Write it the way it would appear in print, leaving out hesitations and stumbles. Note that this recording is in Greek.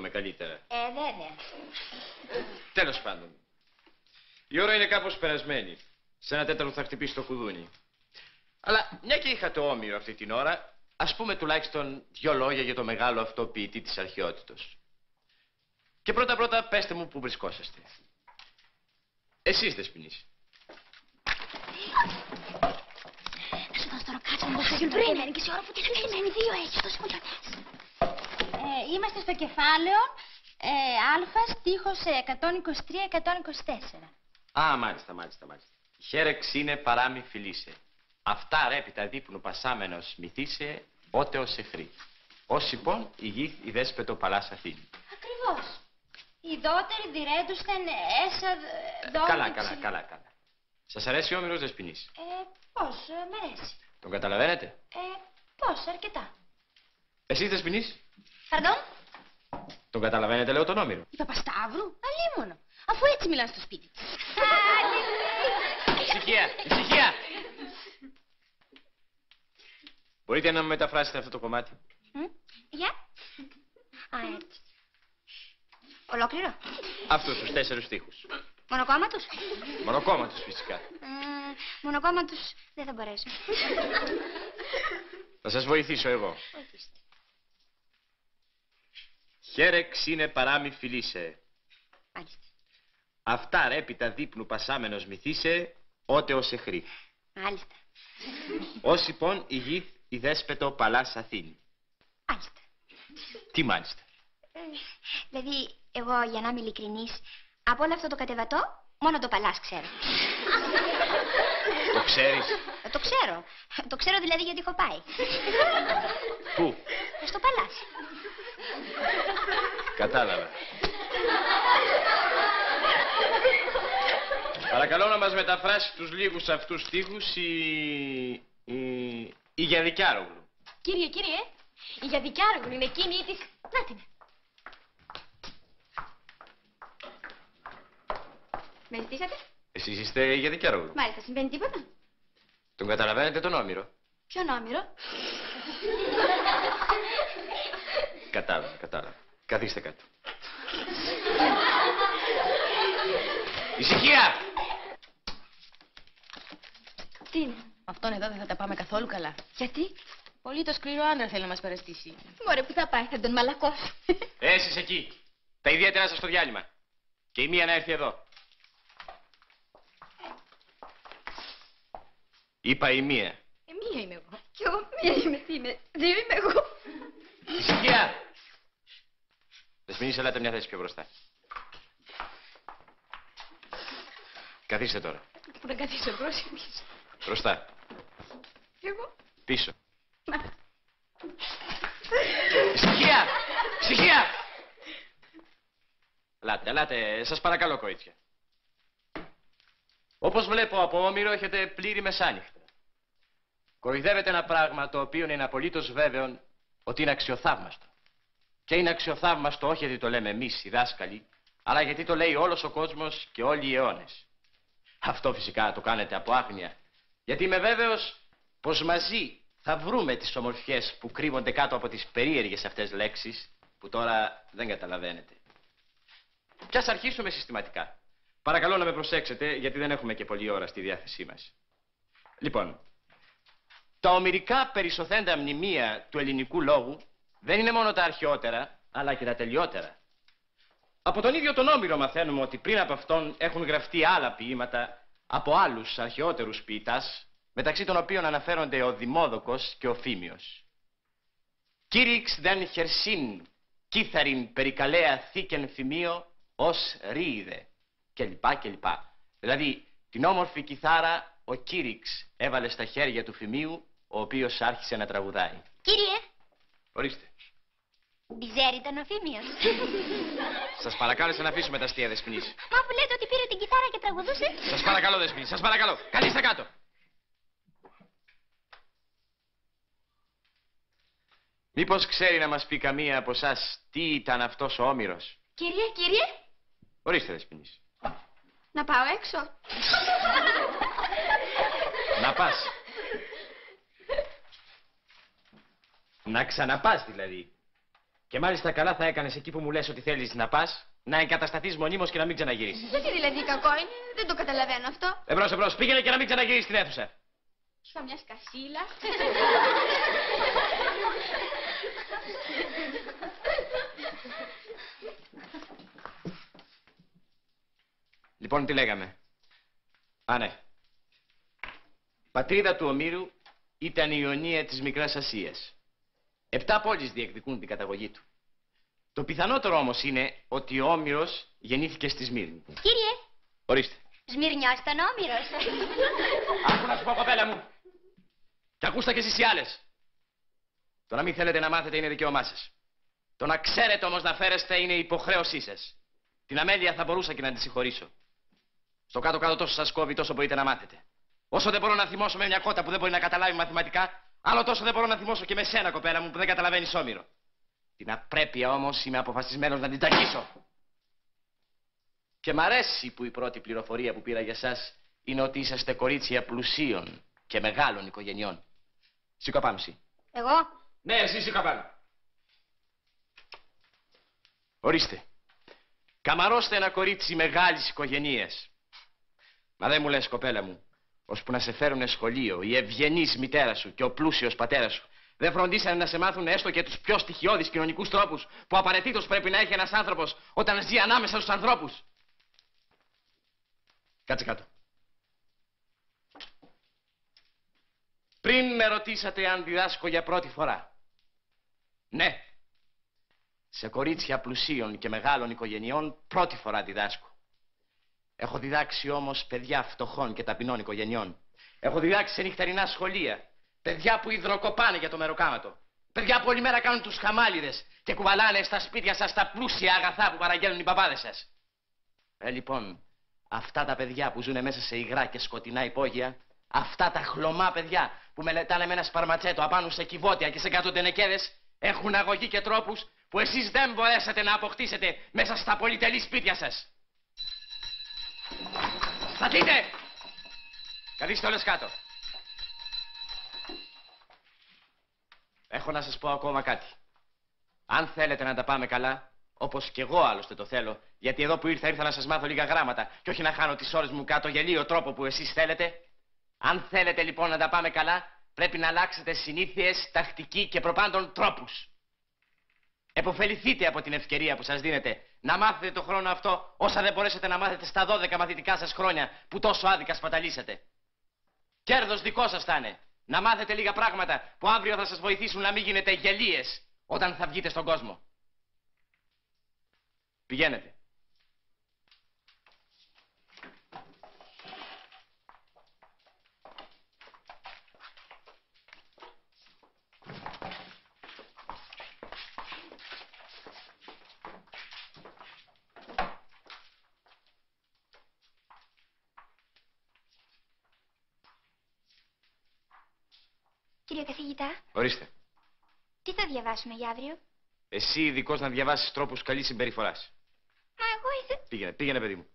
δούμε καλύτερα. Βέβαια. Τέλος πάντων. Η ώρα είναι κάπως περασμένη. Σε 1/4 θα χτυπήσει το κουδούνι. Αλλά μια και είχατε όμηρο αυτή την ώρα, ας πούμε τουλάχιστον 2 λόγια για το μεγάλο αυτό ποιητή της αρχαιότητος. Και πρώτα πέστε μου πού βρισκόσαστε. Εσείς Δεσποινής. Να σου δώσω τώρα κάτσε να δώσω πριν. Είναι και σε ώρα που τελειώνει. 2 έχει αυτό συμφωνιώνες. Είμαστε στο κεφάλαιο Α, στίχος 123-124. Α, μάλιστα. Χέρεξ είναι παράμη φιλήσε. Αυτά ρέπιτα δίπνου πασάμενος μυθίσε, ότε ως εχθρή. Ως λοιπόν η γη η δέσπετο παλάς Αθήνη. Ακριβώς. Οι δότεροι διρέντουσθεν έσα Καλά. Σας αρέσει ο όμηρος Δεσποινής? Πώς, μ' αρέσει. Τον καταλαβαίνετε? Πώς, αρκετά. Εσείς Δεσποινής? Παρντών? Τον καταλαβαίνετε, λέω, τον όμηρο? Η Παπασταύρου, αλίμονο. Αφού έτσι μιλάνε στο σπίτι. Ησυχία! Μπορείτε να μου μεταφράσετε αυτό το κομμάτι? Για. Έτσι. Ολόκληρο. Αυτούς τους 4 στίχους. Μονοκόμματος. Μονοκόμματος φυσικά. Μονοκόμματος δεν θα μπορέσω. Θα σας βοηθήσω εγώ. Βοηθήστε. Χέρεξ είναι παράμη φιλήσε. Μάλιστα. Αυτά ρέπιτα δίπνου πασάμενος μυθίσε, ότε ως εχθρή. Μάλιστα. Ως λοιπόν η γη η δέσπετο παλάς Αθήνη. Μάλιστα. Τι μάλιστα? Δηλαδή, εγώ για να είμαι ειλικρινής, από όλο αυτό το κατεβατό, μόνο το παλάς ξέρω. Το ξέρεις? Το ξέρω. Το ξέρω δηλαδή γιατί έχω πάει. Πού? Στο παλάς. Κατάλαβα. Παρακαλώ να μας μεταφράσει τους λίγους αυτούς στίχους η Γιαδικιάρογλου. Κύριε, η Γιαδικιάρογλου είναι εκείνη η της... Να την. Με ζητήσατε? Εσείς είστε η Γιαδικιάρογλου. Μάλιστα, συμβαίνει τίποτα? Τον καταλαβαίνετε τον όμηρο? Ποιον όμηρο? Κατάλαβα. Καθίστε κάτω. Ησυχία! Τι είναι? Αυτόν εδώ δεν θα τα πάμε καθόλου καλά. Γιατί? Πολύ το σκληρό άντρα θέλει να μας παραστήσει. Μωρέ, που θα πάει, θα τον μαλακώσω. Εσείς εκεί. Τα ιδιαίτερα σας στο διάλειμμα. Και η μία να έρθει εδώ. Είπα η μία. Μία είμαι εγώ. Κι εγώ μία είμαι. Τι είμαι? 2 είμαι εγώ. Ησυχία! Δεσποινής, ελάτε μια θέση πιο μπροστά. Καθίστε τώρα. Πού να καθίσω, μπρος ή πίσω? Μπροστά. Κι εγώ. Πίσω. Μα. Ησυχία! Ελάτε, σας παρακαλώ, κορίτσια. Όπως βλέπω από όμηρο έχετε πλήρη μεσάνυχτα. Κοροϊδεύετε ένα πράγμα το οποίο είναι απολύτως βέβαιο ότι είναι αξιοθαύμαστο. Και είναι αξιοθαύμαστο όχι γιατί το λέμε εμείς οι δάσκαλοι, αλλά γιατί το λέει όλος ο κόσμος και όλοι οι αιώνες. Αυτό φυσικά το κάνετε από άγνοια, γιατί είμαι βέβαιος πως μαζί θα βρούμε τις ομορφιές που κρύβονται κάτω από τις περίεργες αυτές λέξεις που τώρα δεν καταλαβαίνετε. Κι ας αρχίσουμε συστηματικά. Παρακαλώ να με προσέξετε γιατί δεν έχουμε και πολλή ώρα στη διάθεσή μας. Λοιπόν, τα ομηρικά περισσοθέντα μνημεία του ελληνικού λόγου δεν είναι μόνο τα αρχαιότερα, αλλά και τα τελειότερα. Από τον ίδιο τον Όμηρο μαθαίνουμε ότι πριν από αυτόν έχουν γραφτεί άλλα ποίηματα από άλλους αρχαιότερους ποιητάς, μεταξύ των οποίων αναφέρονται ο Δημόδοκος και ο Φίμιος. Κήρυξ δεν χερσίν, κύθαριν περικαλέα θήκεν φημείο, ως ρίιδε, κλπ. Δηλαδή, την όμορφη κιθάρα ο Κήρυξ έβαλε στα χέρια του Φημίου, ο οποίος άρχισε να τραγουδάει. Κύριε. Ορίστε. Μπιζέρι ήταν ο Φίμιος. Σας παρακάλεσα να αφήσουμε τα αστεία, Δεσποινής. Μα που λέτε ότι πήρε την κιθάρα και τραγουδούσε. Σας παρακαλώ, Δεσποινής, σας παρακαλώ. Καθίστε κάτω. Μήπως ξέρει να μας πει καμία από εσάς τι ήταν αυτός ο Όμηρος? Κύριε. Ορίστε, Δεσποινής. Να πάω έξω. Να πας. Να ξαναπάς δηλαδή. Και μάλιστα καλά θα έκανες εκεί που μου λες ότι θέλεις να πας, να εγκατασταθείς μονίμως και να μην ξαναγυρίσεις. Γιατί δηλαδή κακό είναι, δεν το καταλαβαίνω αυτό. Εμπρός, πήγαινε και να μην ξαναγυρίσεις στην αίθουσα. Είχα μια σκασίλα. Λοιπόν, τι λέγαμε. Α, ναι. Πατρίδα του Ομήρου ήταν η Ιωνία της Μικράς Ασίας. 7 πόλεις διεκδικούν την καταγωγή του. Το πιθανότερο όμως είναι ότι ο Όμηρος γεννήθηκε στη Σμύρνη. Κύριε, Ορίστε. Σμυρνιός ήταν Όμηρος. Άκου να σου πω, κοπέλα μου. Και ακούστε κι εσείς οι άλλες. Το να μην θέλετε να μάθετε είναι δικαίωμά σας. Το να ξέρετε όμως να φέρεστε είναι υποχρέωσή σας. Την αμέλεια θα μπορούσα και να τη συγχωρήσω. Στο κάτω-κάτω τόσο σας κόβει, τόσο μπορείτε να μάθετε. Όσο δεν μπορώ να θυμώσω με μια κότα που δεν μπορεί να καταλάβει μαθηματικά, άλλο τόσο δεν μπορώ να θυμώσω και με σένα, κοπέλα μου, που δεν καταλαβαίνεις Όμηρο. Την απρέπεια όμως είμαι αποφασισμένος να την ταγίσω. Και μ' αρέσει που η πρώτη πληροφορία που πήρα για σας είναι ότι είσαστε κορίτσια πλουσίων και μεγάλων οικογενειών. Σήκω πάνω εσύ. Εγώ. Ναι, εσύ σήκω πάνω. Ορίστε. Καμαρώστε ένα κορίτσι μεγάλης οικογενείας. Μα δεν μου λες, κοπέλα μου, ώσπου να σε φέρουνε σχολείο η ευγενής μητέρα σου και ο πλούσιος πατέρας σου, δεν φροντίσανε να σε μάθουν έστω και τους πιο στοιχειώδεις κοινωνικούς τρόπους που απαραίτητος πρέπει να έχει ένας άνθρωπος όταν ζει ανάμεσα στους ανθρώπους. Κάτσε κάτω. Πριν με ρωτήσατε αν διδάσκω για πρώτη φορά. Ναι. Σε κορίτσια πλουσίων και μεγάλων οικογενειών πρώτη φορά διδάσκω. Έχω διδάξει όμως παιδιά φτωχών και ταπεινών οικογενειών. Έχω διδάξει σε νυχτερινά σχολεία. Παιδιά που υδροκοπάνε για το μεροκάματο. Παιδιά που όλη μέρα κάνουν τους χαμάλιδες και κουβαλάνε στα σπίτια σας τα πλούσια αγαθά που παραγγέλνουν οι παπάδες σας. Λοιπόν, αυτά τα παιδιά που ζουν μέσα σε υγρά και σκοτεινά υπόγεια, αυτά τα χλωμά παιδιά που μελετάνε με ένα σπαρματσέτο απάνω σε κυβότια και σε κατωτενεκέδες, έχουν αγωγή και τρόπους που εσείς δεν μπορέσατε να αποκτήσετε μέσα στα πολυτελή σπίτια σας. Σταθείτε! Καθίστε όλες κάτω. Έχω να σας πω ακόμα κάτι. Αν θέλετε να τα πάμε καλά, όπως κι εγώ άλλωστε το θέλω, γιατί εδώ που ήρθα να σας μάθω λίγα γράμματα και όχι να χάνω τις ώρες μου κάτω γελίο τρόπο που εσείς θέλετε. Αν θέλετε λοιπόν να τα πάμε καλά, πρέπει να αλλάξετε συνήθειες, τακτική και προπάντων τρόπους. Εποφεληθείτε από την ευκαιρία που σας δίνετε να μάθετε το χρόνο αυτό όσα δεν μπορέσετε να μάθετε στα 12 μαθητικά σας χρόνια που τόσο άδικα σπαταλήσατε. Κέρδος δικό σας θα είναι. Να μάθετε λίγα πράγματα που αύριο θα σας βοηθήσουν να μην γίνετε γελίες όταν θα βγείτε στον κόσμο. Πηγαίνετε. Κύριε καθηγητά, Ορίστε. τι θα διαβάσουμε για αύριο? Εσύ ειδικός να διαβάσεις τρόπους καλής συμπεριφοράς. Μα εγώ ήθελα... Πήγαινε παιδί μου.